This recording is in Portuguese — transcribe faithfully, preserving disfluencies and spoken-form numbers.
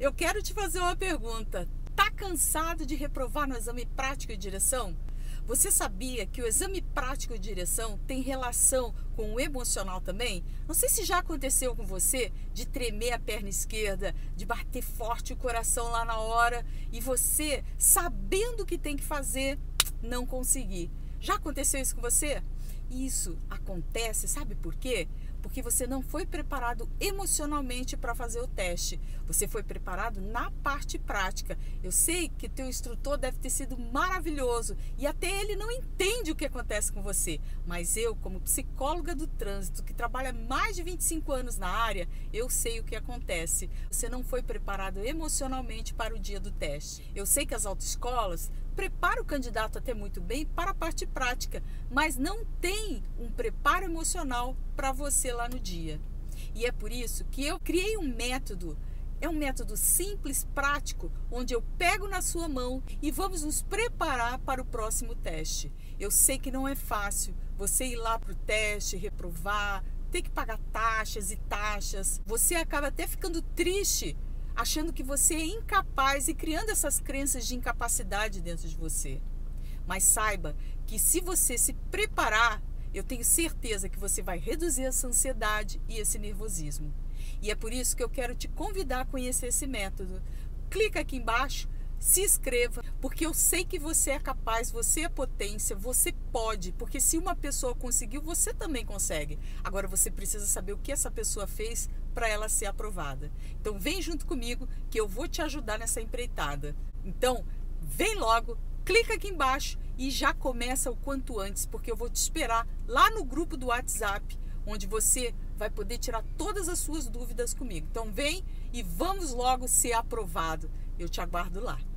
Eu quero te fazer uma pergunta. Tá cansado de reprovar no exame prático e direção? Você sabia que o exame prático e direção tem relação com o emocional também? Não sei se já aconteceu com você de tremer a perna esquerda, de bater forte o coração lá na hora e você, sabendo o que tem que fazer, não conseguir. Já aconteceu isso com você? Isso acontece, sabe por quê? Porque você não foi preparado emocionalmente para fazer o teste. Você foi preparado na parte prática. Eu sei que teu instrutor deve ter sido maravilhoso e até ele não entende o que acontece com você. Mas eu, como psicóloga do trânsito, que trabalha mais de vinte e cinco anos na área, eu sei o que acontece. Você não foi preparado emocionalmente para o dia do teste. Eu sei que as autoescolas preparam o candidato até muito bem para a parte prática, mas não tem um preparo emocional para você lá no dia. E é por isso que eu criei um método, é um método simples, prático, onde eu pego na sua mão e vamos nos preparar para o próximo teste. Eu sei que não é fácil você ir lá para o teste, reprovar, ter que pagar taxas e taxas. Você acaba até ficando triste, achando que você é incapaz e criando essas crenças de incapacidade dentro de você. Mas saiba que se você se preparar, eu tenho certeza que você vai reduzir essa ansiedade e esse nervosismo. E é por isso que eu quero te convidar a conhecer esse método. Clica aqui embaixo, se inscreva, porque eu sei que você é capaz, você é potência, você pode, porque se uma pessoa conseguiu, você também consegue. Agora você precisa saber o que essa pessoa fez para ela ser aprovada. Então vem junto comigo que eu vou te ajudar nessa empreitada. Então vem logo, clica aqui embaixo e já começa o quanto antes, porque eu vou te esperar lá no grupo do WhatsApp, onde você vai poder tirar todas as suas dúvidas comigo. Então vem e vamos logo ser aprovado. Eu te aguardo lá.